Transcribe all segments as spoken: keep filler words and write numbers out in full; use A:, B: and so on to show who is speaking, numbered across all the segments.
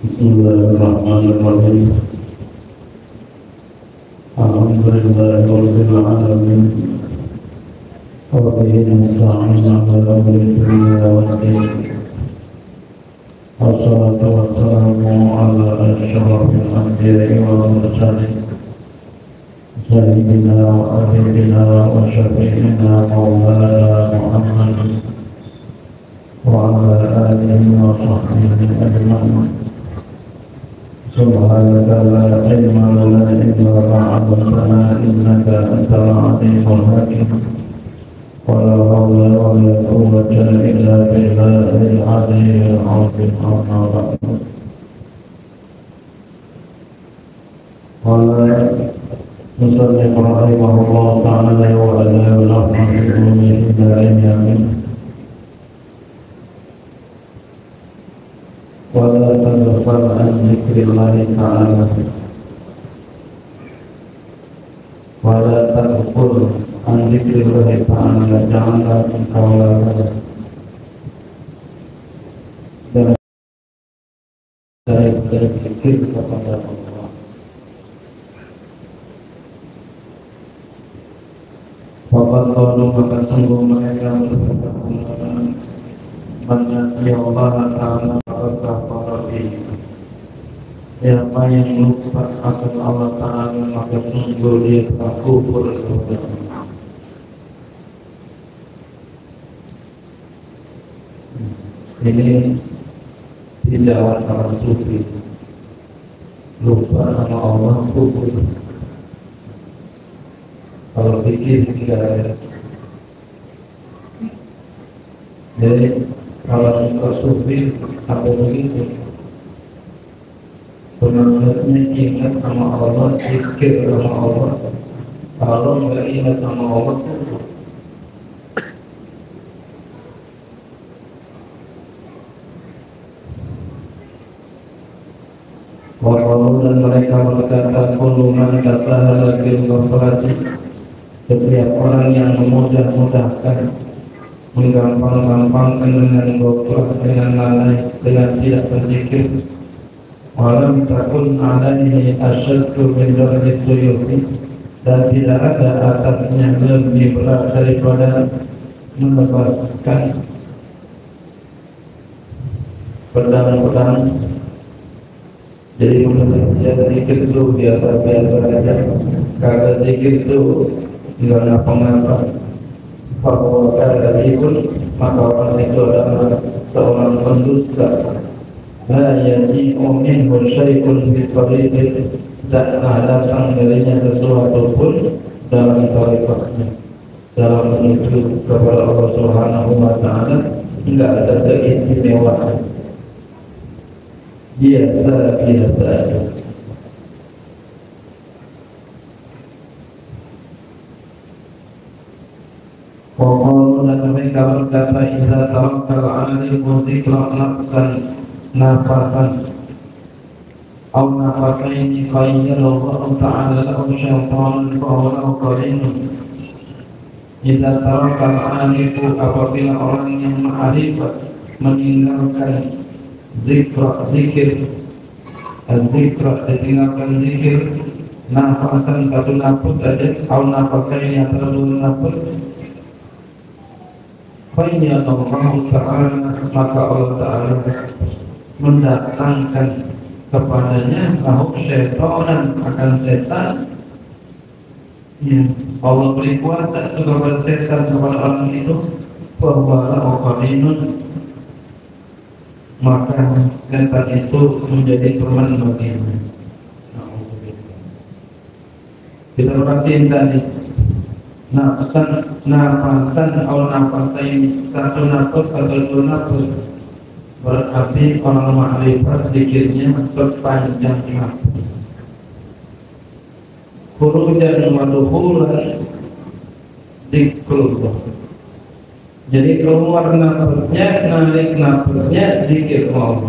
A: Bismillahirrahmanirrahim. Alhamdulillahirabbil alamin. Wa bihi nasta'in 'ala umuri dunya waddin. Wassalatu wassalamu ala asyrafil anbiya'i wal mursalin. Sayyidina wa habibina wa syafi'ina maulana Muhammad wa ala alihi wa sahbihi ajma'in. Subhanaka la ilma lana illa ma 'allamtana innaka antal 'alimul hakim. Wa la hawla wa la quwwata illa billahil 'aliyyil 'azim. Amma ba'du. Qala musannif rahimahullah ta'ala wa ala al-rahmatullahi amin. Wala taghfal an dzikrillahi ta'ala Wala taghful an dzikrillahi ta'ala. Janganlah engkau lalai dari berzikir kepada Allah. Waqad qalu, maka sungguh mereka berkata, man nasiya Allah ta'ala siapa yang lupa akan Allah Ta'ala maka sungguh dia telah kufur kepada Allah. Ini tidak orang sufi, lupa sama Allah kufur. Kalau pikir tidak ada. Jadi kalau engkau sufi sampai begitu, semangatnya ingat sama Allah, zikir sama Allah. Kalau nggak ingat sama Allah, walau dan mereka berkata, kullu man kasahala bil ghaflati, setiap orang yang memudah-mudahkan, menggampang-gampangkan dengan ghaflah, dengan lalai, dengan tidak berzikir. Walam takun alaihi asyaddu min darbi suyuti, dan tidak ada atasnya lebih berat daripada melepaskan pedang-pedang. Jadi menurut zikir itu biasa-biasa saja, kagak zikir itu nggak ngapa-ngapa. Bahwa kagak zikir maka orang itu adalah seorang pendusta. La yaji'u minhu syai'un fi tariqih, tak datang darinya sesuatu pun dalam tariqahnya, dalam menuju kepada Allah Subhanahu wa ta'ala, enggak ada keistimewaan, biasa-biasa aja. Waqalu, dan mereka berkata, idza tawakkal 'alaihi dzikra nafsan nafasan aw nafasaini khayyarallahu ta'ala lahu syaitan fahuwa lahu qarinun. Idza tawakkal 'alaihi, apabila orang yang ma'rifat meninggalkan zikra, zikir, zikra, ditinggalkan zikir, nafasan, satu nafas saja, aw nafasaini, atau dua nafas, khayyarallahu ta'ala, maka Allah Ta'ala mendatangkan kepadanya lahu syaitanan, akan setan. Ya, Allah beri kuasa kepada setan, kepada orang itu. Fahuwa lahu qarinun, maka setan itu menjadi teman baginya. Kita perhatiin tadi, nafsan, nafasan, atau nafasain, satu nafas atau dua nafas, berarti orang ma'rifat zikirnya sepanjang nafas. Khurujan wa dukhulan zikrullah. Jadi keluar nafasnya, narik nafasnya, zikir Allah.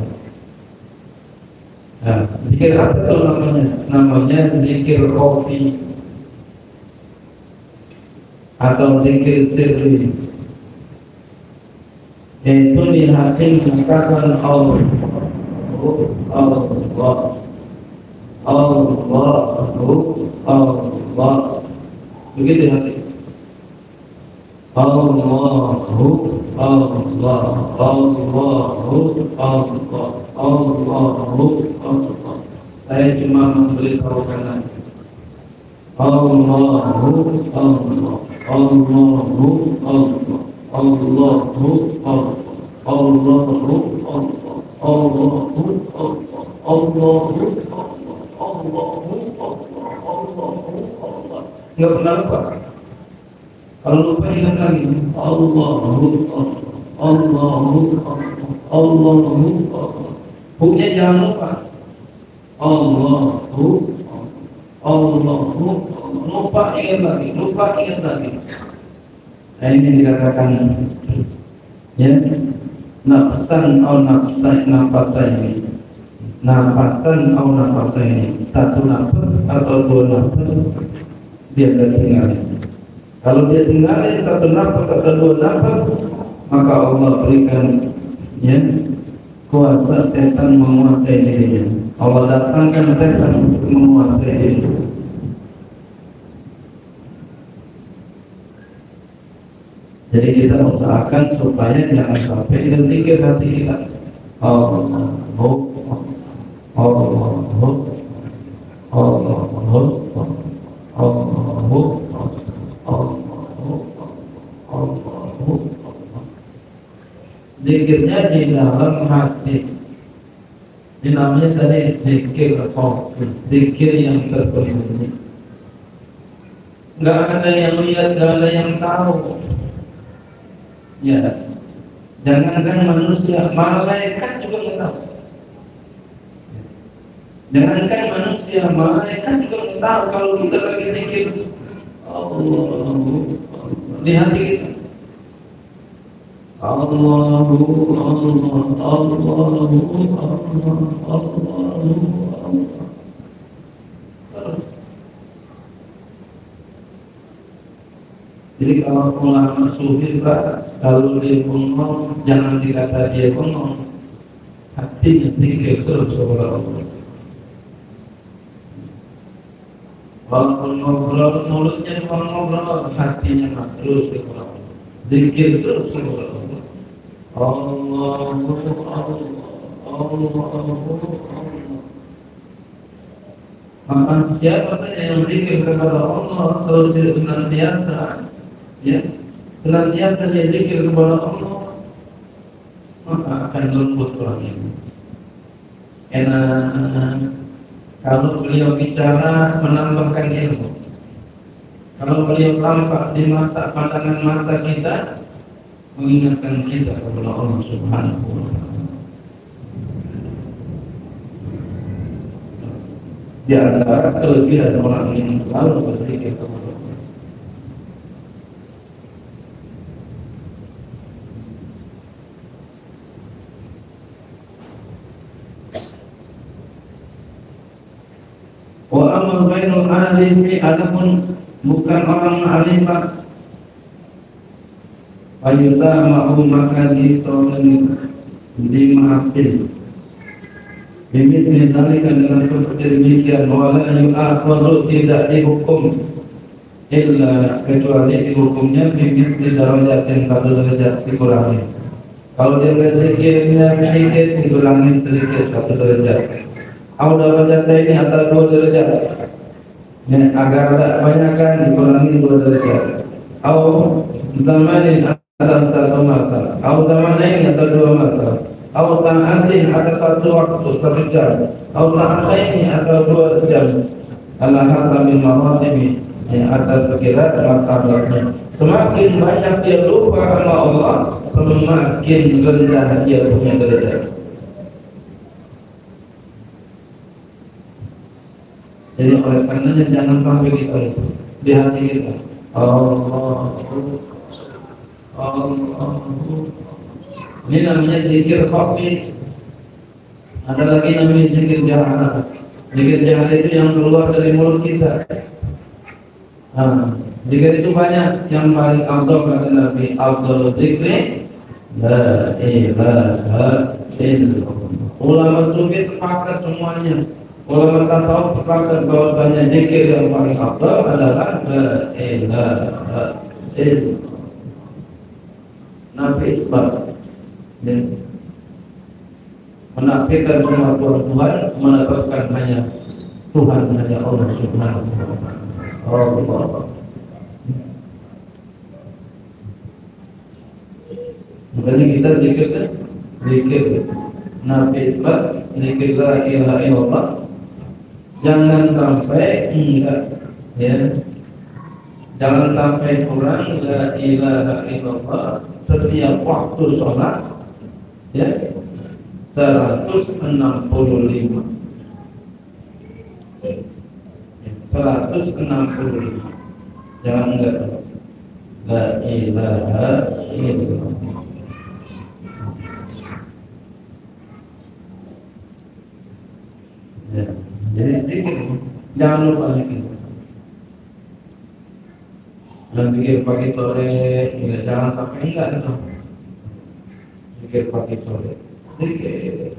A: Nah, zikir apa itu namanya? Namanya zikir khafi atau zikir sirri. Yaitu di hati mengatakan Allah Allah, Allahu Allah. Begitu hati. Allahu Allah, Allahu Allah, Allahu Allah. Saya cuma memberitahukan lagi. Allahu Allah, Allahu Allah, Allahu Allah, Allahu Allah, Allahu Allah, Allahu Allah. Enggak pernah lupa. Kalau lupa ingat lagi. Allahu Allahu Allahu Hukumnya jangan lupa. Allahu Allahu lupa ingat lagi, lupa ingat lagi. Nah, ini dikatakan ya, nafsan atau nafsan nafasaini, nafasan atau nafasaini, satu nafas atau dua nafas dia tinggalin. Kalau dia tinggalin satu nafas atau dua nafas, maka Allah berikan ya kuasa setan menguasai dirinya. Allah datangkan setan untuk menguasai dirinya. Jadi kita usahakan supaya jangan sampai terpikir hati kita. Allah, Allah, Allah, Allah, Allah. Zikirnya di dalam hati. Ini namanya tadi zikir khafi, zikir yang tersembunyi. Nggak ada yang lihat, nggak ada yang tahu. Ya, jangankan manusia, malaikat juga nggak tahu. Jangankan manusia, malaikat juga nggak tahu kalau kita lagi zikir Allah di hati kita. Allahu Allah, Allahu Allah, Allahu Allah. Jadi kalau ulama sufi Pak, kalau dia bengong jangan dikata dia bengong, hatinya zikir terus kepada Allah. Walaupun ngobrol mulutnya cuma ngobrol, hatinya terus kepada Allah, zikir terus kepada Allah. Allahu Allah, Allahu Allah. Maka siapa saja yang zikir kepada Allah terus senantiasa, ya, senantiasa dia zikir kepada Allah, maka akan lembut orang ini. Enak kalau beliau bicara menambahkan ilmu. Kalau beliau tampak di mata pandangan mata kita, mengingatkan kita kepada Allah Subhanahu wa Ta'ala. Di antara kelebihan orang yang selalu berzikir kepada Allah. Wa amal bainul alifi, adapun bukan orang ma'rifat, ayusamahu maka ditolong dimaafin. Bimisli dalika dengan seperti demikian, wala yu'akhadhu tidak dihukum illa kecuali dihukumnya bimisli darajat yang satu derajat dikurangi. Kalau dia berzikirnya sedikit dikurangi sedikit satu derajat. Au derajat ini atau dua derajat. Ya, agar tak banyakkan dikurangi dua derajat. Au zamanin atau satu masa. Au zamanin atau dua masa. Au sa'atin atau satu waktu satu jam. Au sa'atin atau dua jam. Ala hasabil maratibi, yang atas sekira martabatnya. Semakin banyak dia lupa sama Allah, semakin rendah dia punya derajat. Jadi oleh karenanya jangan sampai kita itu di hati kita. Allah, Allah. Ini namanya zikir khafi. Ada lagi namanya zikir jahat. Zikir jahat itu yang keluar dari mulut kita. Nah, zikir itu banyak. Yang paling afdal kata Nabi, afdal zikri la ilaha illallah Ulama sufi sepakat semuanya. Ulama tasawuf sepakat bahwasanya zikir yang paling afdal adalah la ilaha illallah. Nabi isbat menafikan semua Tuhan, menetapkan hanya Tuhan, hanya Allah Subhanahu wa taala. Allah. Makanya kita zikir kan, zikir Nabi isbat, zikir la ilaha illallah. Jangan sampai enggak, ya. Jangan sampai kurang la ilaha illallah setiap waktu sholat, ya, seratus enam puluh lima seratus enam puluh lima. Jangan enggak la ilaha illallah. Ya. Jadi zikir, jangan lupa zikir. Dan zikir pagi sore, ya, jangan sampai enggak itu. Zikir pagi sore, zikir.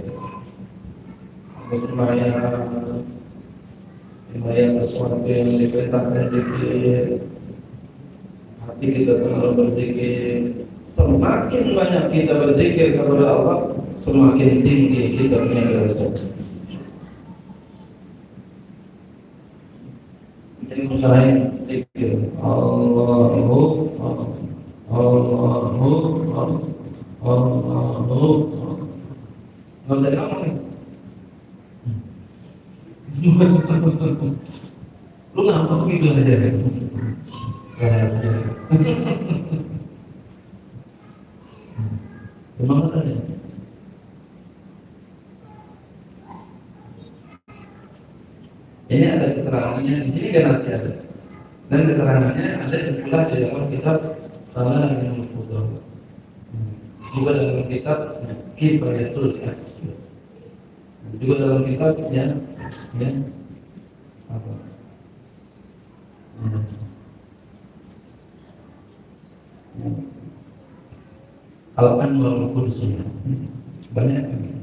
A: Sembahyang, sembahyang sesuatu yang diperintahkan zikir. Hati kita selalu berzikir. Semakin banyak kita berzikir kepada Allah, semakin tinggi kita punya derajat. Usahain zikir Allahu Allahu Allahu. Nggak usah ngomong nih. Lu ngomong gitu aja deh. Rahasia. Semangat aja. Ini ada keterangannya di sini kan nanti ada, dan keterangannya ada pula di dalam kitab Salah yang Mufudol, juga dalam kitab Kifayatul Asy, juga dalam kitabnya ya apa? Ya. Ya. Al-Anwarul Qudsi, banyak.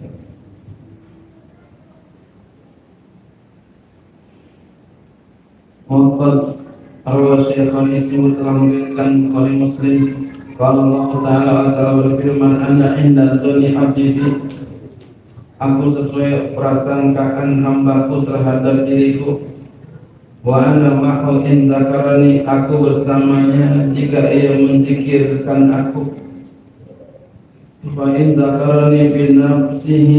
A: Waqad al-Syekhul Islam telah meriwayatkan oleh Muslim kalau Allah Taala telah berfirman, "Ana inda dzanni abdi bi." Aku sesuai prasangkaan hambaku terhadap diriku. Wa ana ma'hu in dzakarani, aku bersamanya jika ia menzikirkan aku. Wa in dzakarani bi nafsihi,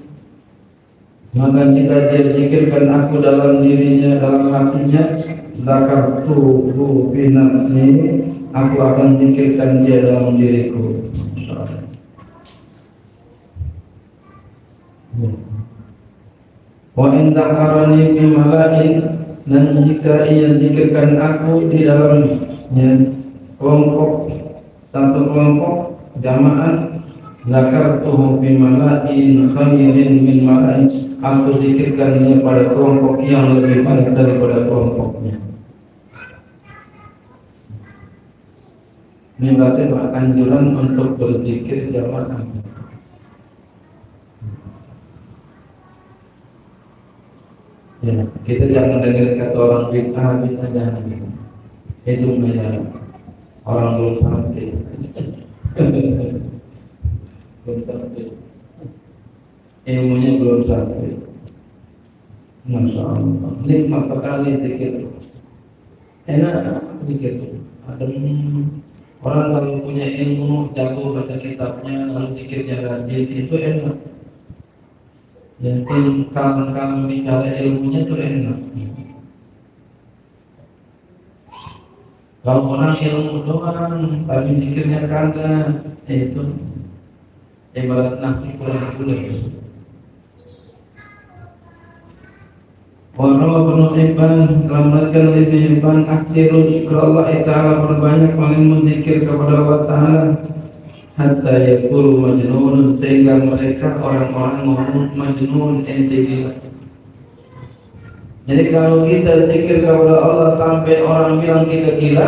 A: maka jika dia zikirkan aku dalam dirinya, dalam hatinya, zakartuhu fi nafsi, aku akan zikirkan dia dalam diriku. Wa in dzakarani fi mala'in, dan jika ia zikirkan aku di dalamnya kelompok, satu kelompok jamaah, zakartuhu fi mala'in khairin min mala'in, aku zikirkannya pada kelompok yang lebih baik daripada kelompoknya. Ini berarti anjuran untuk berzikir jamaah. Ya, kita jangan dengar kata orang bid'ah, bid'ah jangan. Itu namanya orang belum sampai. Belum sampai, ilmunya belum sampai. Masya Allah, nikmat sekali zikir, enak zikir. Ada orang kalau punya ilmu, jago baca kitabnya, lalu zikirnya rajin, itu enak. Dan kalau bicara ilmunya itu enak. Kalau orang ilmu doang, tapi zikirnya kagak, itu ibarat nasi kurang gula. Warawa Ibnu Hibban telah meriwayatkan oleh Ibnu Hibban, aksiru zikrullah ta'ala, berbanyak paling berzikir kepada Allah Ta'ala, hatta yaqulu majnun, sehingga mereka orang-orang ngomong majnun, ente gila. Jadi kalau kita zikir kepada Allah sampai orang bilang kita gila,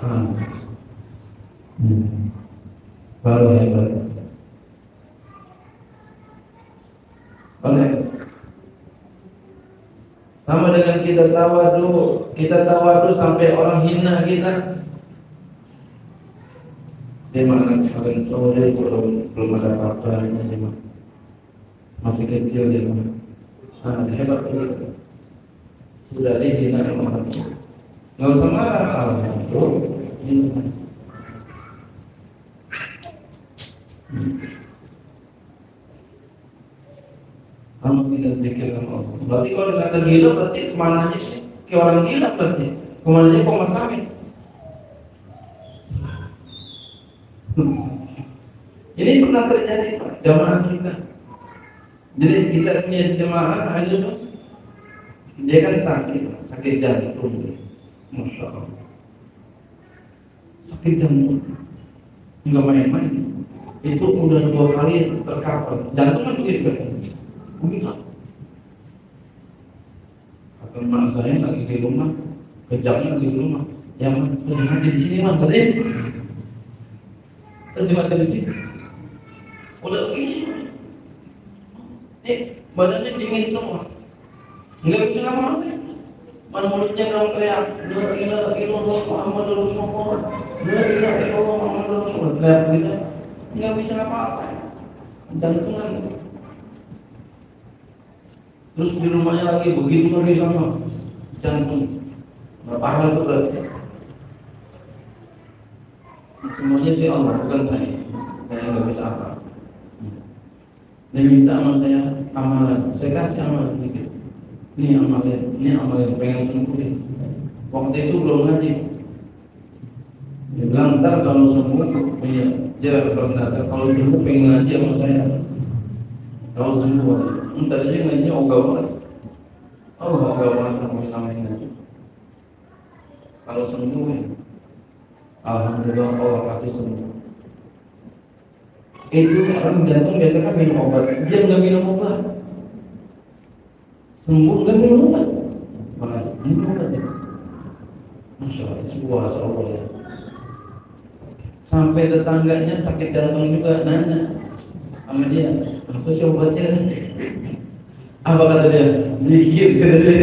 A: hmm. baru hebat. Boleh. Sama dengan kita tawadu, kita tawadu sampai orang hina kita. Dia mana kemarin sore belum belum ada apa-apanya dia mah. Masih kecil dia mah. Ah, hebat betul. Sudah dihina orang tua. Nggak usah marah, alhamdulillah. Sama kita zikir sama Allah. Berarti kalau dikata gila berarti kemana aja sih? Ke orang gila berarti. Kemana aja kok kami? Ini pernah terjadi Pak, jamaah kita. Jadi kita punya jemaah aja Pak. Dia kan sakit, sakit jantung. Masya Allah. Sakit jantung. Enggak main-main. Itu udah dua kali terkapar. Jantung kan begitu kan? Mungkin atau mak saya lagi di rumah, kejamnya lagi di rumah. Yang mana di sini mah tadi? Terjemah dari sini. Udah begini. Nih, badannya dingin semua. Enggak bisa ngapa-ngapain. Mana mulutnya orang teriak, la ilaha illallah Muhammadur Rasulullah. La ilaha illallah Muhammadur Rasulullah. Teriak gitu. Enggak bisa ngapa-ngapain. Jantungan. Terus di rumahnya lagi begitu lagi sama jantung. Parah itu berarti. Semuanya sih Allah, bukan saya. Saya nggak bisa apa. Dia minta sama saya amalan, saya kasih amalan sedikit. Ini amalan, ini amalan pengen sembuhin. Waktu itu belum ngaji. Dia bilang ntar kalau sembuh, iya, dia berkata kalau sembuh pengen ngaji sama saya. Kalau sembuh, ntar aja ngajinya ogah banget. Oh, ogah banget namanya ngaji. Kalau sembuh, alhamdulillah Allah kasih sembuh. Itu orang jantung biasanya minum obat, dia nggak minum obat. Sembuh nggak minum obat, malah minum obat ya. Masya Allah, sebuah Allah ya. Sampai tetangganya sakit jantung juga nanya sama dia, apa sih obatnya? Apa kata dia? Zikir kata dia.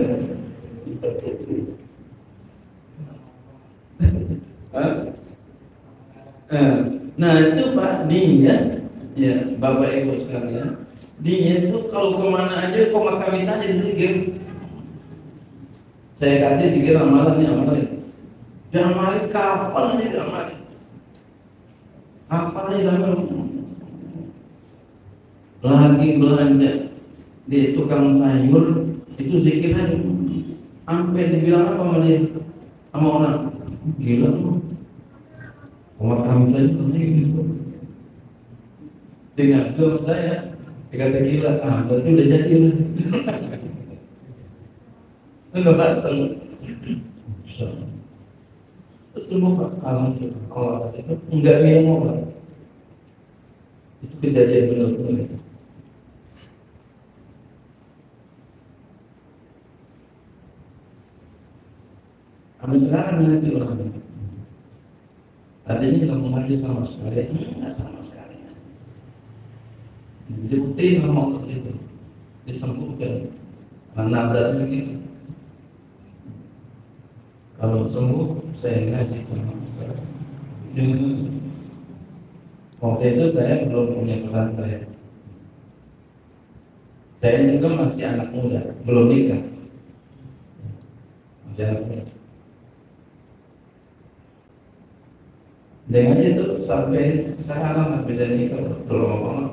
A: Nah itu Pak, dia ya Bapak Ibu sekalian, dia itu kalau kemana aja kok maka minta jadi zikir. Saya kasih zikir amalan nih amalan. Jangan malah kapan aja amalan. Apa aja amalan. Lagi belanja di tukang sayur itu zikir aja. Sampai dibilang apa sama dia? Sama orang gila tuh. Umat kami tadi gitu. Dengan doa saya dikata gila, ah berarti udah jadi lah. Enggak datang. Semua alhamdulillah Allah itu enggak minum obat. Itu kejadian benar-benar. Kami sekarang nanti orang tadinya nggak mengerti sama sekali, nggak sama sekali. Jadi bukti nggak mau ke situ, disembuhkan. Nadarnya gitu. Kalau sembuh, saya ngaji sama sekali. Waktu itu saya belum punya pesantren. Saya juga masih anak muda, belum nikah, masih anak muda. Dengan itu sampai sekarang bisa nikah belum apa-apa.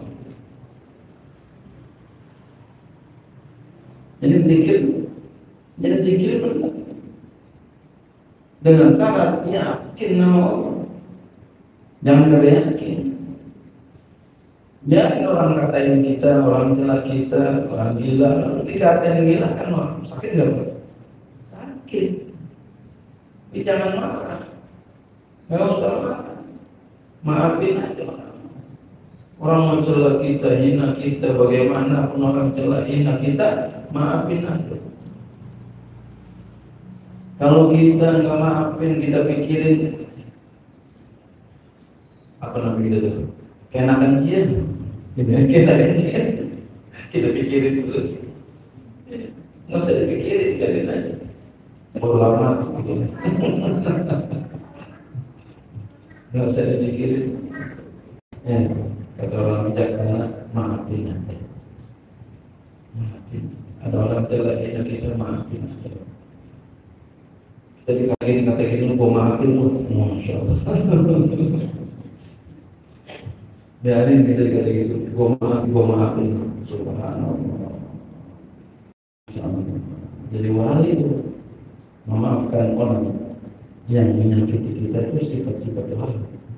A: Jadi zikir, jadi zikir benar. Dengan syarat yakin nama Allah. Jangan gak yakin. Jangan orang katain kita, orang celah kita, orang gila. Dikatain gila kan orang sakit nggak? Sakit. Tapi jangan marah. Nggak usah marah. Maafin aja. Orang mau celah kita, hina kita, bagaimana pun orang celah hina kita, maafin aja. Kalau kita nggak maafin, kita pikirin apa namanya gitu tuh? Keenakan dia, gitu ya, keenakan dia. Kita pikirin terus. Nggak usah dipikirin, biarin aja. Bodo amat gitu. Nggak usah dipikirin. Ya, kata orang bijaksana, maafin aja. Maafin. Ada orang celaknya kita maafin aja. Tapi kali kata gitu, gua maafin lu, masya Allah. Biarin kita kata gitu, gua maafin, gua maafin, subhanallah. Jadi wali itu memaafkan orang yang menyakiti kita itu sifat-sifat wali.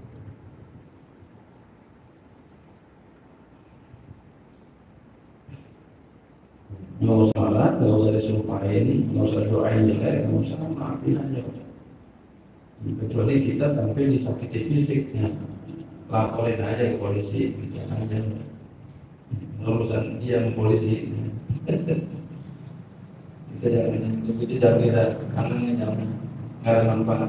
A: Nggak usah lah, nggak usah disumpahin, nggak usah doain juga, nggak usah maafin aja. Kecuali kita sampai disakiti fisiknya, laporin aja ke polisi, gitu aja. Urusan dia sama polisi. Kita jangan, kita jangan kita kangen jangan nggak ada manfaat.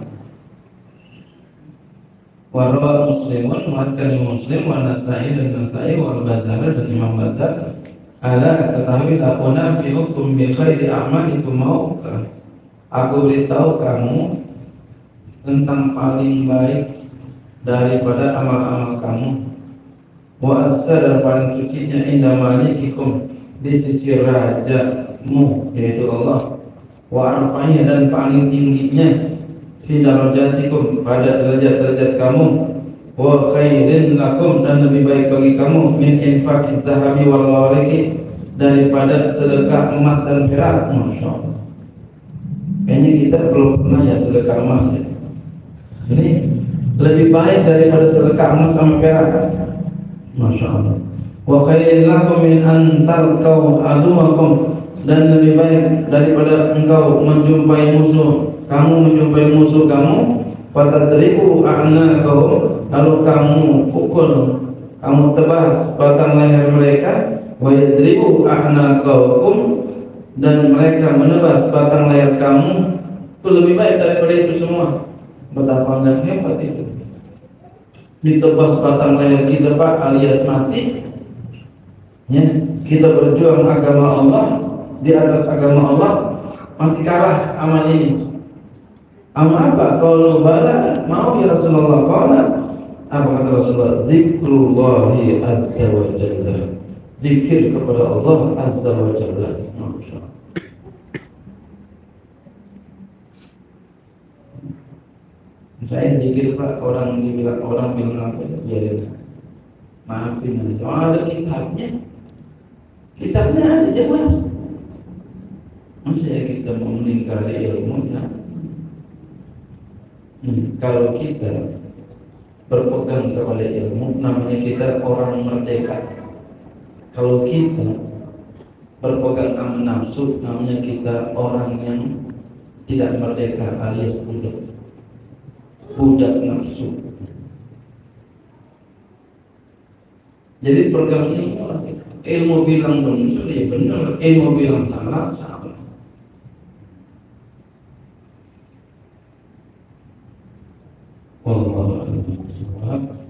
A: Warwa Muslimun, mengatakan Muslim, wa Nasai dan Nasai, wa Al-Bazar dan Imam Bazar. Ala ketahui aku nabi hukum bi khairi a'malikum maukah. Aku beritahu kamu tentang paling baik daripada amal-amal kamu. Wa azka dan paling sucinya inda malikikum di sisi rajamu yaitu Allah. Wa arfa'nya dan paling tingginya fi darajatikum pada derajat-derajat kamu. Wa khairin lakum dan lebih baik bagi kamu min infaqiz zahabi wal warqi daripada sedekah emas dan perak. Masya Allah. Kayaknya kita belum pernah ya sedekah emas ya. Ini lebih baik daripada sedekah emas sama perak. Masya Allah. Wa khairin lakum min an talqaw aduwakum dan lebih baik daripada engkau menjumpai musuh kamu menjumpai musuh kamu fatadribu a'naqahum lalu kamu pukul kamu tebas batang leher mereka wa yadribu a'naqakum dan mereka menebas batang leher kamu. Itu lebih baik daripada itu semua. Betapa enggak hebat itu. Ditebas batang leher kita Pak alias mati ya, kita berjuang agama Allah di atas agama Allah masih kalah amal ini. Amma apa? Kalau bala mau ya Rasulullah. Qala apa kata Rasulullah? Zikrullahi azza wa jalla. Zikir kepada Allah azza wa jalla. Masyaallah. Saya zikir Pak, orang dibilang orang bilang apa ya? Biarin. Maafin aja. Oh, ada kitabnya. Kitabnya ada jelas. Masa ya kita mau meningkari ilmunya? Hmm, kalau kita berpegang kepada ilmu, namanya kita orang merdeka. Kalau kita berpegang sama nafsu, namanya kita orang yang tidak merdeka alias budak, budak nafsu. Jadi pegang ilmu, ilmu bilang benar ya benar, ilmu bilang salah salah. Wallahu a'lam bishawab.